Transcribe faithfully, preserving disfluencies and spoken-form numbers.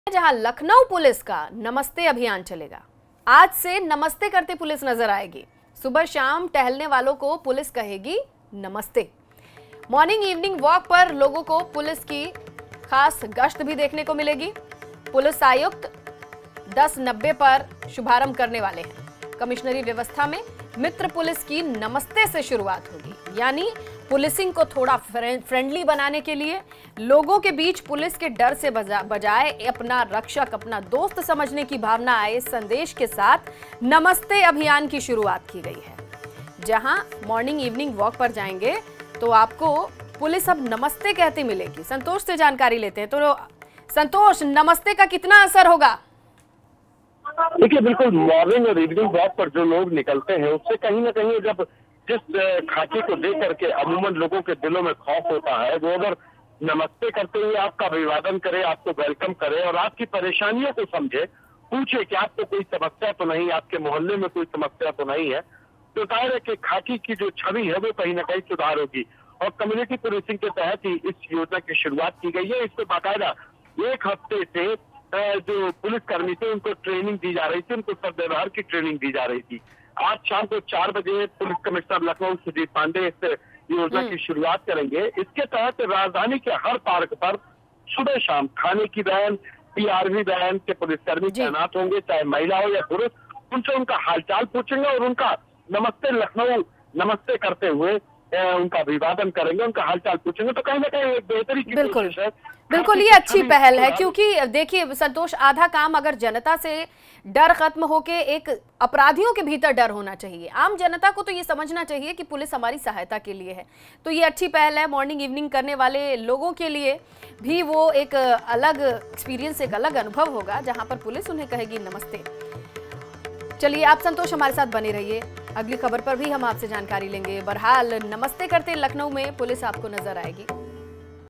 जहां लखनऊ पुलिस का नमस्ते अभियान चलेगा। आज से नमस्ते करते पुलिस नजर आएगी। सुबह शाम टहलने वालों को पुलिस कहेगी नमस्ते। मॉर्निंग इवनिंग वॉक पर लोगों को पुलिस की खास गश्त भी देखने को मिलेगी। पुलिस आयुक्त दस नब्बे पर शुभारंभ करने वाले हैं। कमिश्नरी व्यवस्था में मित्र पुलिस की नमस्ते से शुरुआत होगी, यानी पुलिसिंग को थोड़ा फ्रेंडली बनाने के लिए लोगों के बीच पुलिस के डर से बजाय अपना रक्षक, अपना दोस्त समझने की भावना आए, संदेश के साथ नमस्ते अभियान की शुरुआत की गई है। जहां मॉर्निंग इवनिंग वॉक पर जाएंगे तो आपको पुलिस अब नमस्ते कहती मिलेगी। संतोष से जानकारी लेते हैं। तो संतोष, नमस्ते का कितना असर होगा? देखिए, बिल्कुल मॉर्निंग और इवनिंग वॉक पर जो लोग निकलते हैं उससे कहीं ना कहीं जब जिस खाकी को देख करके अमूमन लोगों के दिलों में खौफ होता है, वो अगर नमस्ते करते हुए आपका अभिवादन करे, आपको वेलकम करे और आपकी परेशानियों को समझे, पूछे कि आपको कोई समस्या तो नहीं, आपके मोहल्ले में कोई समस्या तो नहीं है, तो जाहिर है कि खाकी की जो छवि है वो कहीं ना कहीं सुधार होगी। और कम्युनिटी पुलिसिंग के तहत ही इस योजना की शुरुआत की गई है। इसमें बाकायदा एक हफ्ते से जो पुलिसकर्मी थे उनको ट्रेनिंग दी जा रही थी, उनको सदव्यवहार की ट्रेनिंग दी जा रही थी। आज शाम को चार बजे पुलिस कमिश्नर लखनऊ सुजीत पांडे इस योजना की शुरुआत करेंगे। इसके तहत राजधानी के हर पार्क पर सुबह शाम खाने की वैन, पीआरवी वैन के पुलिसकर्मी तैनात होंगे, चाहे महिला हो या पुरुष। उनसे उनका हालचाल पूछेंगे और उनका नमस्ते लखनऊ नमस्ते करते हुए उनका अभिवादन करेंगे, उनका हालचाल पूछेंगे। तो कहीं ना कहीं एक बेहतरी की कोशिश है। बिल्कुल, ये अच्छी पहल है, क्योंकि देखिए संतोष, आधा काम अगर जनता से डर खत्म होके एक अपराधियों के भीतर डर होना चाहिए। आम जनता को तो ये समझना चाहिए कि पुलिस हमारी सहायता के लिए है। तो ये अच्छी पहल है। मॉर्निंग इवनिंग करने वाले लोगों के लिए भी वो एक अलग एक्सपीरियंस, एक अलग अनुभव होगा जहां पर पुलिस उन्हें कहेगी नमस्ते। चलिए, आप संतोष हमारे साथ बने रहिए। अगली खबर पर भी हम आपसे जानकारी लेंगे। बहरहाल नमस्ते करते लखनऊ में पुलिस आपको नजर आएगी।